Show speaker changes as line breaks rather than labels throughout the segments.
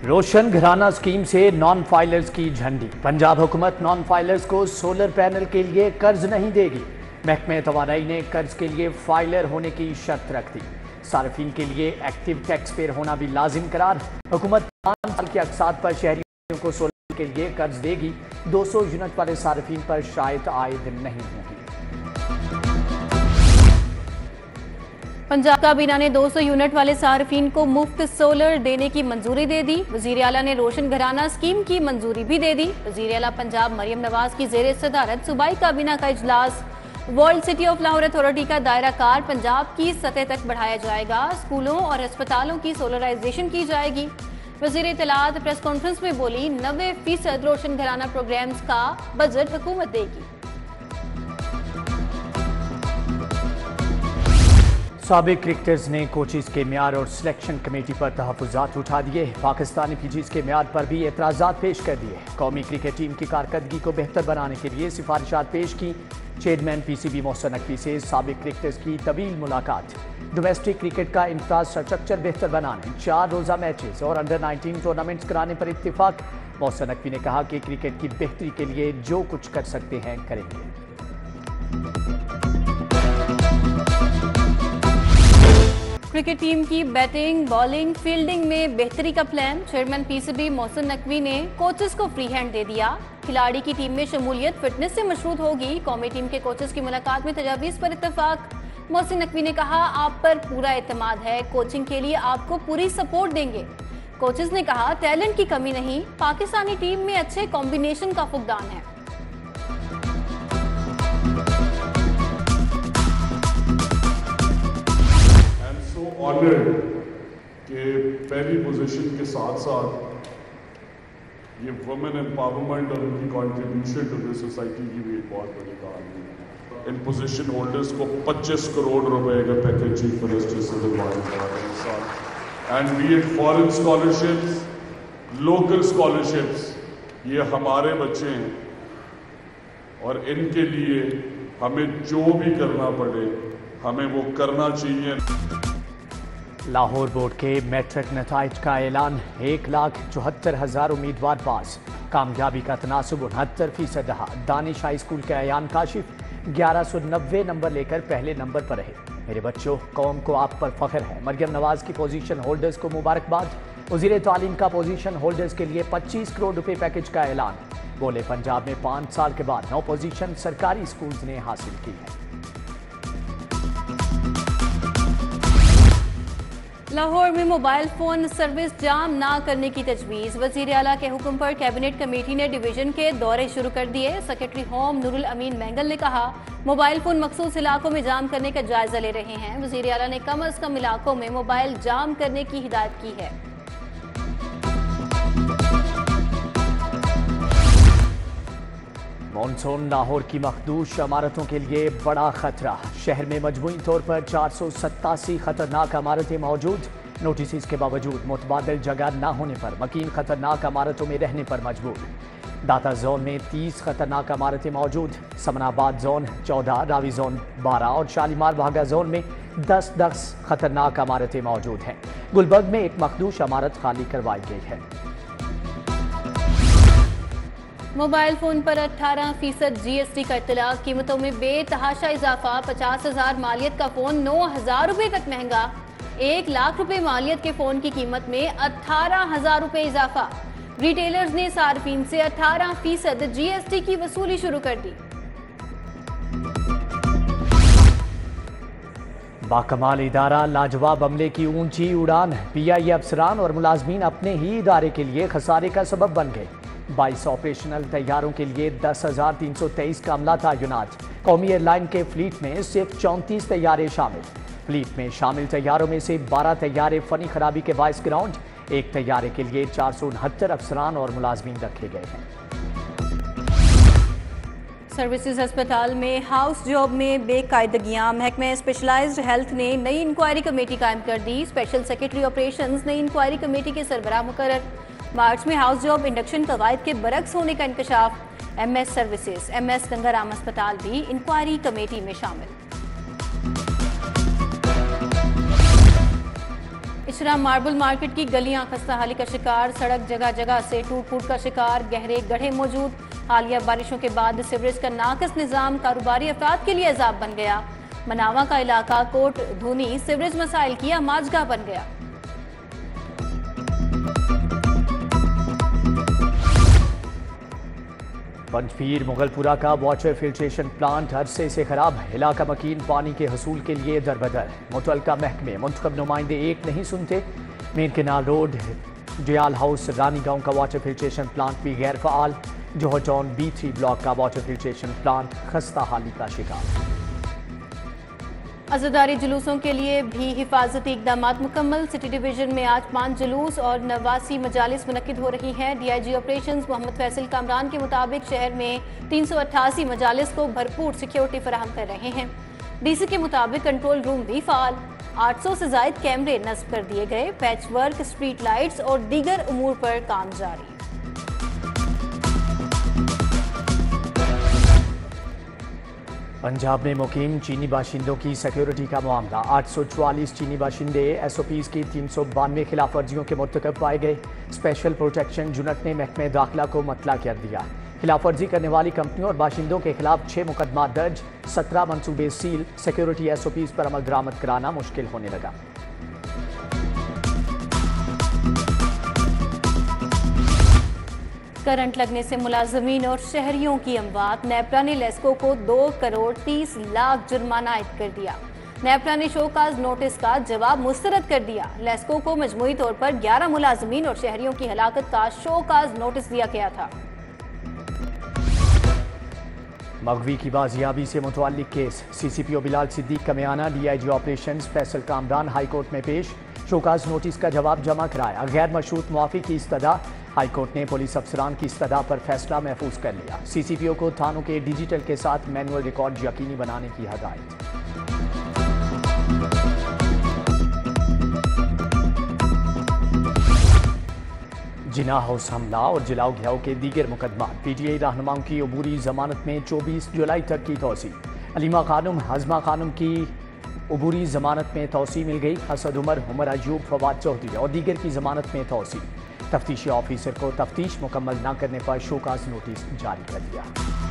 रोशन घराना स्कीम से non filers की झंडी। पंजाब हुकूमत नॉन फाइलर्स को सोलर पैनल के लिए कर्ज नहीं देगी। महकमे तवानाई ने कर्ज के लिए फाइलर होने की शर्त रख दी। सार्फिन के लिए एक्टिव टैक्स पेयर होना भी लाजिम करार। हुकूमत 5 साल के अकसाद पर शहरियों को सोलर के लिए कर्ज देगी। 200 यूनिट वाले सार्फिन पर शायद आयद नहीं होगी।
पंजाब काबीना ने 200 यूनिट वाले सार्फिन को मुफ्त सोलर देने की मंजूरी दे दी। वजीर आला ने रोशन घराना स्कीम की मंजूरी भी दे दी। वजीर आला पंजाब मरियम नवाज की जेर सदारत सूबाई काबीना का इजलास। World city of Lahore authority का दायरा कार पंजाब की सतह तक बढ़ाया जाएगा। स्कूलों और अस्पतालों की सोलराइजेशन की जाएगी। वजीर इत्तलात प्रेस कॉन्फ्रेंस में बोली, 90% रोशन घराना प्रोग्राम्स का बजट हुकूमत देगी।
साबिक क्रिकेटर्स ने कोचेस के म्यार और सिलेक्शन कमेटी पर तहफ़्फ़ुज़ात उठा दिए। पाकिस्तानी पिचेस के म्यार पर भी एतराज़ात पेश कर दिए। कौमी क्रिकेट टीम की कारकर्दगी को बेहतर बनाने के लिए सिफारिशात पेश की। चेयरमैन PCB मोहसिन नकवी से साबिक क्रिकेटर्स की तवील मुलाकात। डोमेस्टिक क्रिकेट का इंफ्रास्ट्रक्चर बेहतर बनाने, 4 रोज़ा मैचेस और अंडर 19 टूर्नामेंट्स कराने पर इत्तेफाक। मोहसिन नकवी ने कहा कि क्रिकेट की बेहतरी के लिए जो कुछ कर सकते हैं करेंगे।
क्रिकेट टीम की बैटिंग, बॉलिंग, फील्डिंग में बेहतरी का plan. Chairman PCB Mohsin Naqvi ने कोचेस को फ्री हैंड दे दिया। खिलाड़ी की टीम में शमूलियत फिटनेस से मशरूत होगी। कौमी टीम के कोचेस की मुलाकात में तजावीज़ पर इत्तफाक। मोहसिन नकवी ने कहा, आप पर पूरा एतमाद है, कोचिंग के लिए आपको पूरी सपोर्ट देंगे। कोचेस ने कहा, टैलेंट की कमी नहीं, पाकिस्तानी टीम में अच्छे कॉम्बिनेशन का फुकदान है।
ऑनर्ड कि पहली पोजीशन के साथ साथ ये वुमेन एम्पावरमेंट और उनकी कंट्रीब्यूशन टू द सोसाइटी की भी एक बहुत बड़ी कहानी है। इन पोजीशन होल्डर्स को 25 करोड़ रुपए का पैकेज चीफ मिनिस्टर से दिलवाया जा रहा है साल। And be it foreign scholarships, local scholarships, ये हमारे बच्चे हैं और इनके लिए हमें जो भी करना पड़े हमें वो करना चाहिए।
लाहौर बोर्ड के मैट्रिक नताइज का ऐलान। 1,74,000 उम्मीदवार पास। कामयाबी का तनासुब 69% रहा। दानिश हाई स्कूल के अयान काशिफ 1190 नंबर लेकर पहले नंबर पर रहे। मेरे बच्चों, कौम को आप पर फख्र है। मरियम नवाज की पोजीशन होल्डर्स को मुबारकबाद। वजीर तालीम का पोजीशन होल्डर्स के लिए 25 करोड़ रुपए पैकेज का ऐलान। बोले, पंजाब में 5 साल के बाद 9 पोजीशन सरकारी स्कूल्स ने हासिल की है।
लाहौर में मोबाइल फोन सर्विस जाम ना करने की तजवीज़। वजीर आला के हुक्म पर कैबिनेट कमेटी ने डिवीजन के दौरे शुरू कर दिए। सेक्रेटरी होम नूरुल अमीन मैंगल ने कहा, मोबाइल फोन मखसूस इलाकों में जाम करने का जायजा ले रहे हैं। वजीर आला ने कम अज कम इलाकों में मोबाइल जाम करने की हिदायत की है।
मॉनसून लाहौर की मखदूश इमारतों के लिए बड़ा खतरा। शहर में मजमूई तौर पर 487 खतरनाक इमारतें मौजूद। नोटिस के बावजूद मुतबादिल जगह न होने पर मकीन खतरनाक इमारतों में रहने पर मजबूर। दाता जोन में 30 खतरनाक इमारतें मौजूद। समनाबाद जोन 14, रावी जोन 12 और शालीमार भागा जोन में 10 खतरनाक इमारतें मौजूद हैं। गुलबर्ग में एक मखदूश इमारत खाली करवाई गई है।
मोबाइल फोन पर 18% GST का इत्तला। कीमतों में बेतहाशा इजाफा। 50,000 मालियत का फोन 9,000 रुपए तक महंगा। 1 लाख रुपए मालियत के फोन की कीमत में 18,000 रुपए इजाफा। रिटेलर्स ने सार्फिन से 18% GST की वसूली शुरू कर दी।
बाकमाल इदारा, लाजवाब अमले की ऊंची उड़ान। PIA अफसरान और मुलाजमीन अपने ही इदारे के लिए खसारे का सबब बन गए। 22 ऑपरेशनल तैयारों के लिए 10,323 का अमला तैनात। कौमी एयरलाइन के फ्लीट में सिर्फ 34 तैयारे शामिल। फ्लीट में शामिल तैयारों में से 12 तैयारे फनी खराबी के बायस ग्राउंड। एक तैयारे के लिए 469 अफसरान और मुलाजमीन रखे गए हैं।
सर्विसेज अस्पताल में हाउस जॉब में बेकायदगियां। महकमे स्पेशलाइज्ड हेल्थ ने नई इंक्वायरी कमेटी कायम कर दी। स्पेशल सेक्रेटरी ऑपरेशंस नई इंक्वायरी कमेटी के सरबराह मुकर्रर। मार्च में हाउस जॉब इंडक्शन कवायद के बरक्स होने का इंकशाफ। MS सर्विसेज MS गंगाराम अस्पताल भी इंक्वायरी कमेटी में शामिल। इशरा मार्बल मार्केट की गलियां खस्ताहाली का शिकार, सड़क जगह जगह से टूट फूट का शिकार, गहरे गड्ढे मौजूद। हालिया बारिशों के बाद सीवरेज का नाकस निजाम कारोबारी अफराद के लिए अजाब बन गया। मनावा का इलाका कोट धूनी सीवरेज मसाइल की आमाजगाह बन गया।
पंजपीर मुगलपुरा का वाटर फिल्ट्रेशन प्लांट अरसे से खराब, इलाका मकीन पानी के हसूल के लिए दरबदर। मुतलका महकमे मुंतखब नुमाइंदे एक नहीं सुनते। मेन केनाल रोड जयाल हाउस रानी गांव का वाटर फिल्ट्रेशन प्लांट भी गैर फाल। जोहर टाउन B3 ब्लॉक का वाटर फिल्ट्रेशन प्लांट खस्ता हाली का शिकार।
अज़ादारी जुलूसों के लिए भी हिफाजती इकदाम मुकम्मल। सिटी डिवीजन में आज 5 जुलूस और 89 मजालिस मुनक्किद हो रही हैं। DIG ऑपरेशंस मोहम्मद फैसल कामरान के मुताबिक शहर में 388 मजालिस को भरपूर सिक्योरिटी फराहम कर रहे हैं। DC के मुताबिक कंट्रोल रूम भी फाल। 800 से जायद कैमरे नस्ब कर दिए गए। पैच वर्क, स्ट्रीट लाइट्स और दीगर उमूर पर काम जारी।
पंजाब में मुकीम चीनी बाशिंदों की सिक्योरिटी का मामला। 844 चीनी बाशिंदे SOPs की 392 खिलाफ वर्जियों के मुर्तकब पाए गए। स्पेशल प्रोटेक्शन यूनिट ने महकमे दाखिला को मतला कर दिया। खिलाफ वर्जी करने वाली कंपनियों और बाशिंदों के खिलाफ 6 मुकदमा दर्ज, 17 मनसूबे सील। सिक्योरिटी SOPs पर अमल दरामद कराना मुश्किल होने लगा।
करंट लगने से मुलाजमीन और शहरियों की अमवात। नेपरा ने लेस्को को 2 करोड़ 30 लाख जुर्माना आयद कर दिया। नेपरा ने शोकाज नोटिस का जवाब मुस्तरद कर दिया। लेस्को को मजमूई तौर पर 11 मुलाजमीन और शहरियों की हलाकत का शोकाज नोटिस दिया गया था।
मगवी की बाजियाबी से मुतअल्लिक केस। CCPO बिलाल सिद्दीक का बयाना। DIG operations Faisal Kamran high court में पेश। शोकाज नोटिस का जवाब जमा कराया। गैर मशरूत मुआफी की इस्तदा। हाई कोर्ट ने पुलिस अफसरान की इस्तदा पर फैसला महफूज कर लिया। CCPO को थानों के डिजिटल के साथ मैनुअल रिकॉर्ड यकीनी बनाने की हदायत। जिना हाउस हमला और जलाओ घियाओ के दीगर मुकदमा। PTI रहनुमाओं की अबूरी जमानत में 24 जुलाई तक की तोसी। अलीमा खानुम, हजमा खानुम की अबूरी जमानत में तोसी मिल गई। असद उमर अयूब, फवाद चौधरी और दीगर की जमानत में तोसी। तफ्तीशी ऑफिसर को तफ्तीश मुकम्मल न करने पर शोकाज नोटिस जारी कर दिया।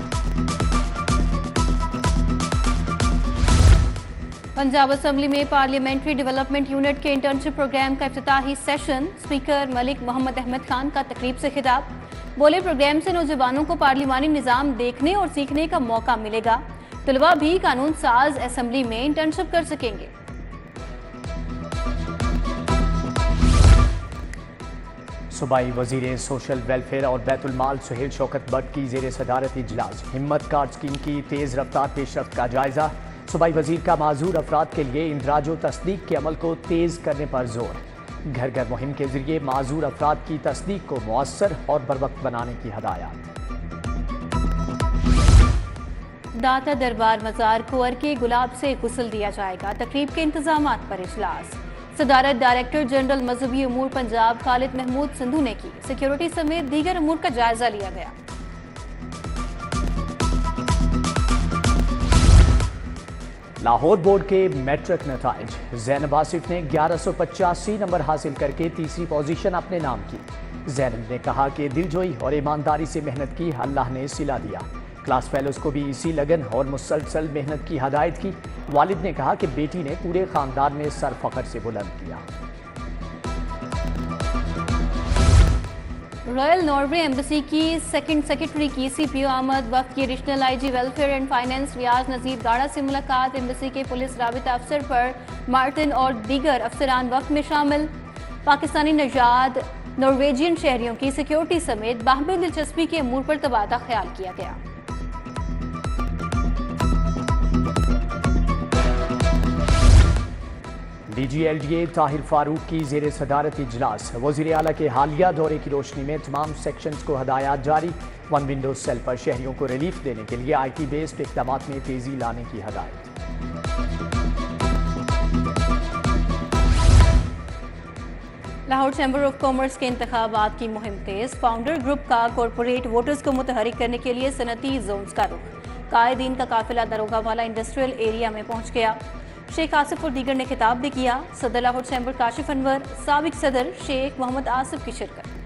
पंजाब असेंबली में पार्लियामेंट्री डेवलपमेंट यूनिट के इंटर्नशिप प्रोग्राम का इफ्तिताही सेशन। स्पीकर मलिक मोहम्मद अहमद खान का तकरीब से खिताब। बोले, प्रोग्राम से नौजवानों को पार्लिमानी निज़ाम देखने और सीखने का मौका मिलेगा। तलबा भी कानून साज असेंबली में इंटर्नशिप कर सकेंगे।
सूबाई वजीर सोशल वेलफेयर और बैतुल माल सुहेल शौकत भट्ट की जेर सदारत इजलास। हिम्मत कार्ड स्कीम की तेज रफ्तार पेशरफ्त का जायजा। सूबाई वजीर का माजूर अफराद के लिए इंदराज व तस्दीक के अमल को तेज करने पर जोर। घर घर मुहिम के जरिए माजूर अफराद की तस्दीक को मुअस्सर और बरवक्त बनाने की हदायत।
दाता दरबार मजार कुंवर के गुलाब से गुस्ल दिया जाएगा। तकरीब के इंतजामात पर इजलास। सदारत डायरेक्टर जनरल मजहबी अमूर पंजाब खालिद महमूद सिंधु ने की। सिक्योरिटी समेत दीगर अमूर का जायजा लिया गया।
लाहौर बोर्ड के मैट्रिक नताइज। ज़ैनब आसिफ ने 1185 नंबर हासिल करके तीसरी पोजीशन अपने नाम की। ज़ैनब ने कहा कि दिलजोई और ईमानदारी से मेहनत की, अल्लाह ने सिला दिया। क्लास फेलोज को भी इसी लगन और मुसलसल मेहनत की हदायत की। वालिद ने कहा कि बेटी ने पूरे खानदान में सर फख्र से बुलंद किया।
रॉयल नॉर्वे एम्बेसी की सेकंड सेक्रेटरी की CPO आमद। वक्त की additional IG welfare and finance Riaz Nazir Gara से मुलाकात। एम्बेसी के पुलिस राबिता अफसर पर मार्टिन और दीगर अफसरान वक्त में शामिल। पाकिस्तानी नजाद नॉर्वेजियन शहरियों की सिक्योरिटी समेत बाहमी दिलचस्पी के अमूर पर तबादला ख्याल किया गया।
DG LGA ताहिर फारूक की जेर सदारत इजलास। वज़ीर आला के हालिया दौरे की रोशनी में तमाम सेक्शंस को हदायत जारी। वन विंडो सेल पर शहरियों को रिलीफ देने के लिए IT बेस्ड इक़दाम में तेजी लाने की हदायत।
लाहौर चैम्बर ऑफ कॉमर्स के इंतखाबात की मुहिम तेज। फाउंडर ग्रुप का कॉरपोरेट वोटर्स को मुतहरिक करने के लिए सनती जोन्स का रुख। कायदीन का काफिला दरोगा वाला इंडस्ट्रियल एरिया में पहुंच गया। शेख आसिफ और दीगर ने खिताब भी किया। सदर लाहौर चैम्बर काशिफ अनवर, साबिक सदर शेख मोहम्मद आसिफ की शिरकत।